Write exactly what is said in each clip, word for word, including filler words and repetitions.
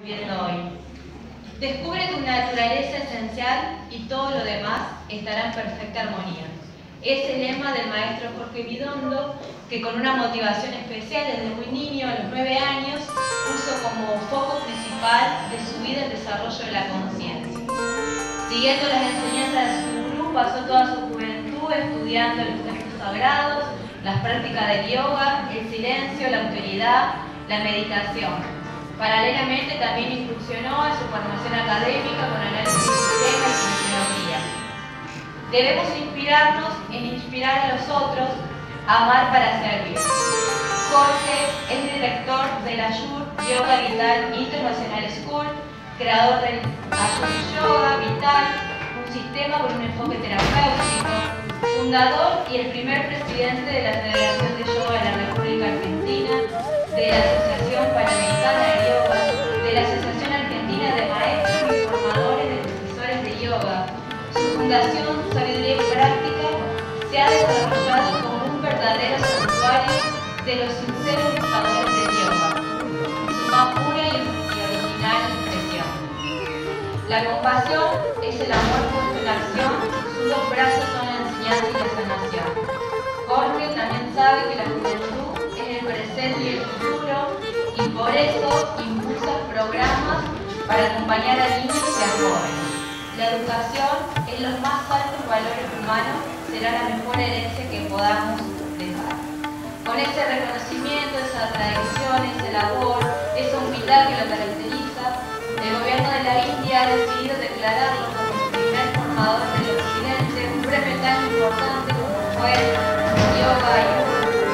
viendo hoy. Descubre tu naturaleza esencial y todo lo demás estará en perfecta armonía. Es el lema del maestro Jorge Vidondo, que con una motivación especial desde muy niño, a los nueve años, puso como foco principal de su vida el desarrollo de la conciencia. Siguiendo las enseñanzas de su gurú, pasó toda su juventud estudiando los textos sagrados, las prácticas del yoga, el silencio, la autoridad, la meditación. Paralelamente también incursionó en su formación académica con análisis de sistema y sociología. Debemos inspirarnos en inspirar a los otros, a amar para servir. Jorge es director de la Ayur Yoga Vital International School, creador del Ayur Yoga Vital, un sistema con un enfoque terapéutico, fundador y el primer presidente de la Federación de Yoga de la República Argentina, de la Asociación Panamericana de Yoga, de la Asociación Argentina de Maestros y Formadores de Profesores de Yoga. Su fundación, Sabiduría y Práctica, se ha desarrollado como un verdadero santuario de los sinceros buscadores del yoga, su más pura y original expresión. La compasión es el amor puesto en acción, sus dos brazos son la enseñanza y la sanación. Jorge también sabe que la juventud es el presente y el futuro, y por eso impulsa programas para acompañar a niños y a jóvenes. La educación en los más altos valores humanos será la mejor herencia que podamos dejar. Con ese reconocimiento, esa tradición, ese labor, esa humildad que lo caracteriza, el gobierno de la India ha decidido declararlo como el primer formador del occidente, un premio tan importante como fue Yoga Ayur.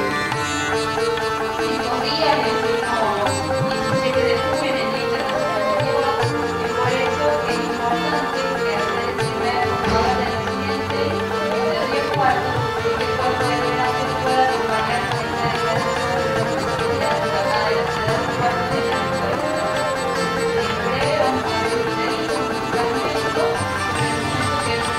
Cinco días del último diecisiete de junio en el Día Internacional de Yoga, y por eso es importante que hacer el primer formador del occidente de diez cuartos, y que el cuerpo de liberación pueda acompañarnos en esta declaración de la posibilidad de la de la ciudad de cuarto de la escuela. En breve vamos a ver un videíto musicalmente, que es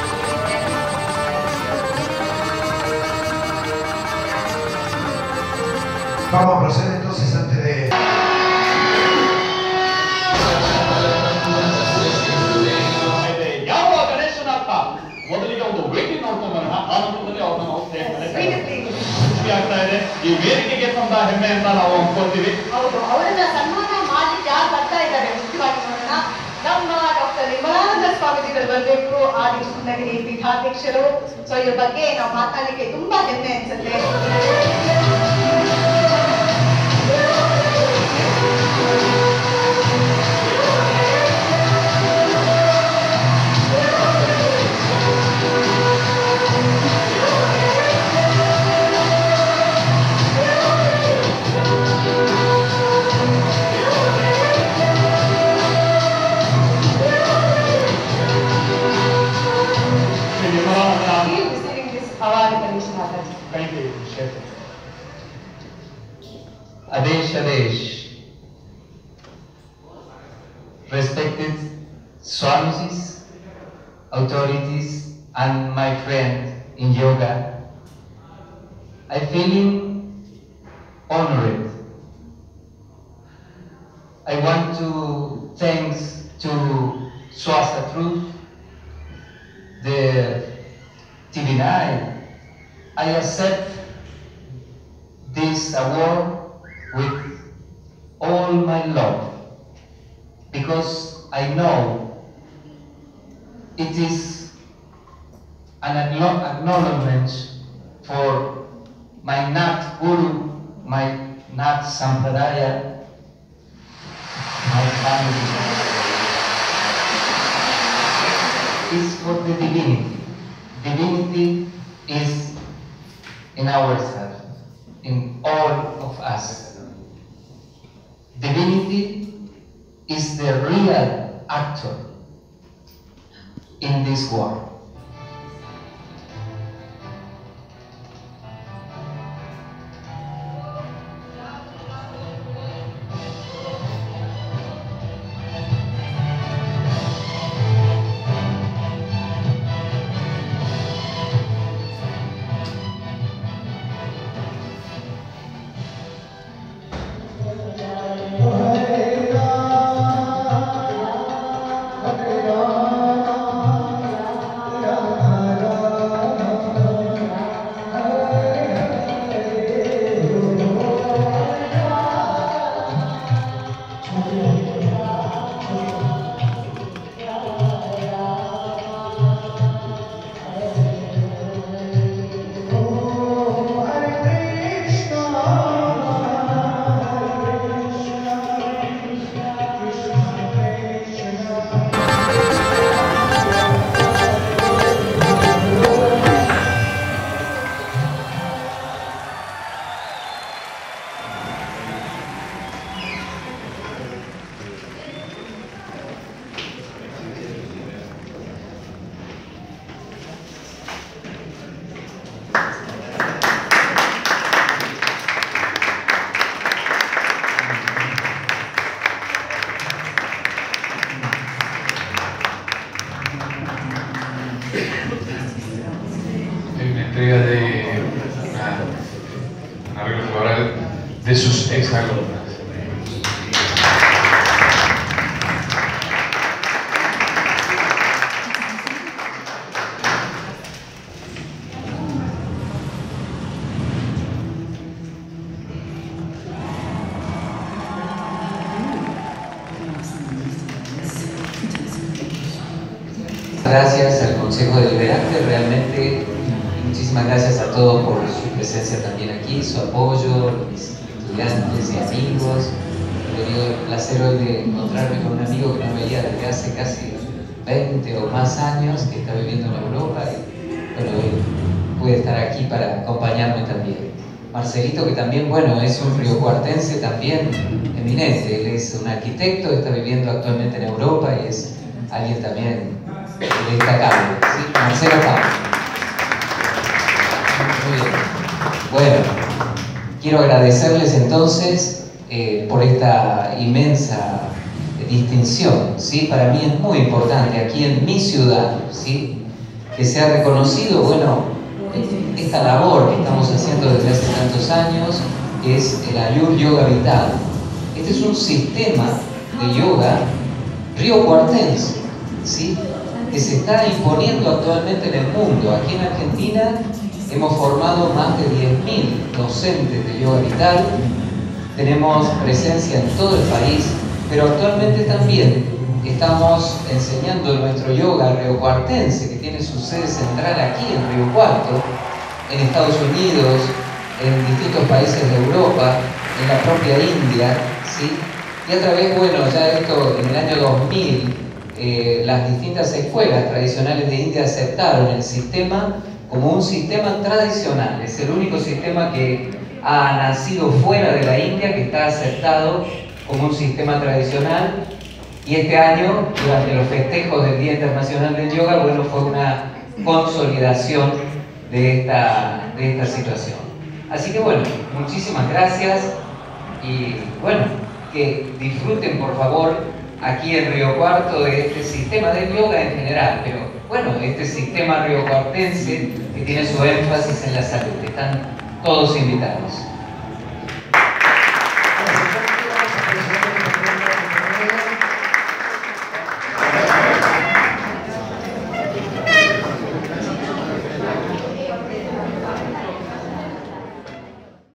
Vamos a proceder entonces antes de... ಮೊದಲಿಗೆ ಒಂದು ವೇದಿಕೆ ನೋಡ್ಕೊಂಡು ಬರೋಣ ಆ ನಂತರದಲ್ಲಿ ಅವ್ರನ್ನ ನಾವು ಈ ವೇದಿಕೆಗೆ ತಂದ ಹೆಮ್ಮೆಯನ್ನ ನಾವು ಅನ್ಕೊಳ್ತೀವಿ. ಹೌದು, ಅವರನ್ನ ಸನ್ಮಾನ ಮಾಡ್ಲಿಕ್ಕೆ ಯಾರು ಬರ್ತಾ ಇದ್ದಾರೆ ಮುಖ್ಯವಾಗಿ ನೋಡೋಣ. ನಮ್ಮ ಡಾಕ್ಟರ್ ನಿರ್ಮಲಾನಂದ ಸ್ವಾಮೀಜಿಗಳು ಬರಬೇಕು, ಆದಿ ಸುಂದರಿ ಪೀಠಾಧ್ಯಕ್ಷರು. ಸೊ ಇದ್ರ ಬಗ್ಗೆ ನಾವು ಮಾತಾಡ್ಲಿಕ್ಕೆ ತುಂಬಾ ಹೆಮ್ಮೆ ಅನ್ಸುತ್ತೆ. Adesh Adesh, respected Swamijis, authorities, and my friend in yoga, I feel honored. I want to thanks to Swasta Truth, the T V nine. I accept this award with all my love, because I know it is an acknowledgement for my Nath Guru, my Nath Sampradaya, my family. It's for the divinity. Divinity is in ourselves, in all of us. Divinity is the real actor in this world. Hare Rama de sus exalumnas. Gracias al Consejo Deliberante, realmente muchísimas gracias a todos por su presencia también aquí, su apoyo, mis estudiantes y amigos. He tenido el placer hoy de encontrarme con un amigo que no veía desde hace casi veinte o más años, que está viviendo en Europa y bueno, hoy puede estar aquí para acompañarme también. Marcelito, que también, bueno, es un riocuartense también eminente, él es un arquitecto, está viviendo actualmente en Europa y es alguien también destacable, ¿sí? Marcelo Pablo. Muy bien. Bueno, quiero agradecerles entonces eh, por esta inmensa distinción, ¿sí? Para mí es muy importante aquí en mi ciudad, ¿sí? Que se ha reconocido, bueno, esta labor que estamos haciendo desde hace tantos años, que es el Ayur Yoga Vital. Este es un sistema de yoga riocuartense, ¿sí? Que se está imponiendo actualmente en el mundo. Aquí en Argentina hemos formado más de diez mil docentes de yoga vital, tenemos presencia en todo el país, pero actualmente también estamos enseñando nuestro yoga riocuartense, que tiene su sede central aquí en Río Cuarto, en Estados Unidos, en distintos países de Europa, en la propia India, ¿sí? Y a través, bueno, ya esto en el año dos mil, Eh, las distintas escuelas tradicionales de India aceptaron el sistema como un sistema tradicional. Es el único sistema que ha nacido fuera de la India que está aceptado como un sistema tradicional, y este año, durante los festejos del Día Internacional del Yoga, bueno, fue una consolidación de esta, de esta situación. Así que bueno, muchísimas gracias y bueno, que disfruten por favor aquí en Río Cuarto de este sistema de yoga en general, pero bueno, este sistema riocuartense que tiene su énfasis en la salud. Están todos invitados.